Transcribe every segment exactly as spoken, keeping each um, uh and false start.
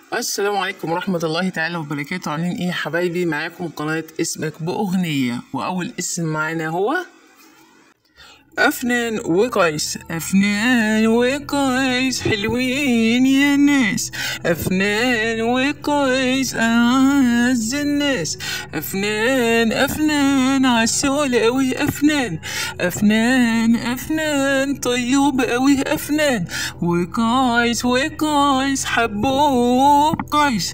السلام عليكم ورحمة الله تعالى وبركاته. عاملين ايه يا حبايبي؟ معاكم قناة اسمك بأغنية، وأول اسم معانا هو أفنان وقيس. أفنان وقيس حلوين يا ناس، أفنان وقيس أعز الناس. أفنان أفنان عسول أوي، أفنان أفنان أفنان طيوب أوي، أفنان وقيس وقيس حبوب قيس،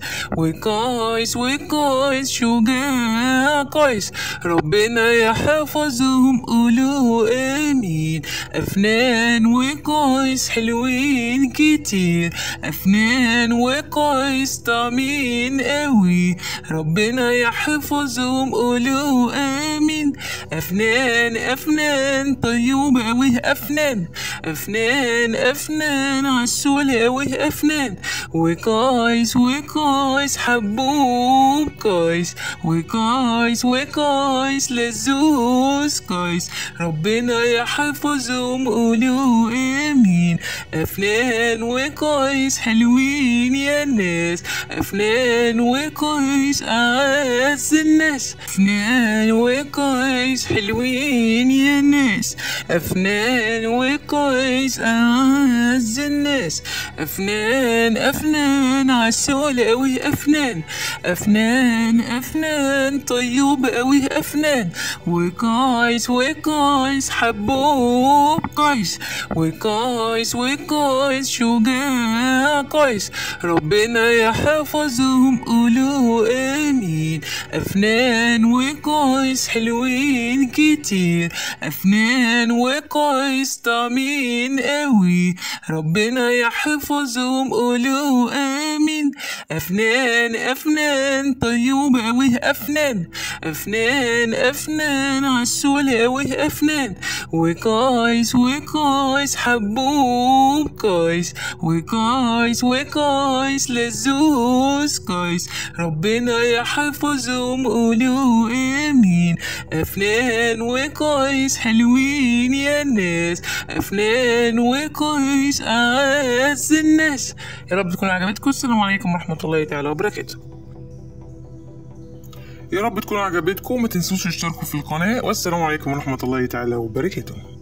وقيس وقيس شجاع قيس، ربنا يحفظهم قولوا آمين. أفنان وقيس حلوين كتير، أفنان وقيس طعمين قوي، ربنا يحفظهم قولوا آمين. أفنان أفنان طيوب أوي، أفنان أفنان أفنان عسول أوي، أفنان وقيس وقيس حبوب قيس، وقيس وقيس لزوز قيس، ربنا يحفظهم قولوا آمين. أفنان وقيس حلوين يا ناس، أفنان وقيس أعز الناس. أفنان وقيس حلوين يا ناس، أفنان وقيس أعز الناس. أفنان أفنان عسول أوي، أفنان أفنان أفنان طيوب أوي، أفنان وقيس وقيس حبوب قيس، وقيس وقيس شجاع قيس، ربنا يحفظهم قولوا آمين. أفنان وقيس حلوين كتير، أفنان وقيس طعمين قوي، ربنا يحفظهم قولوا آمين. أفنان أفنان طيوب أوي، أفنان أفنان أفنان عسول أوي، أفنان وقيس وقيس حبوب قيس، وقيس وقيس لزوز قيس، ربنا يحفظهم قولوا آمين. أفنان وقيس حلوين يا ناس، أفنان وقيس أعز الناس. يا رب تكون عجبتكم. السلام عليكم ورحمة الله تعالى وبركاته. يا رب تكون عجبتكم، ما تنسوش تشتركوا في القناة، والسلام عليكم ورحمة الله تعالى وبركاته.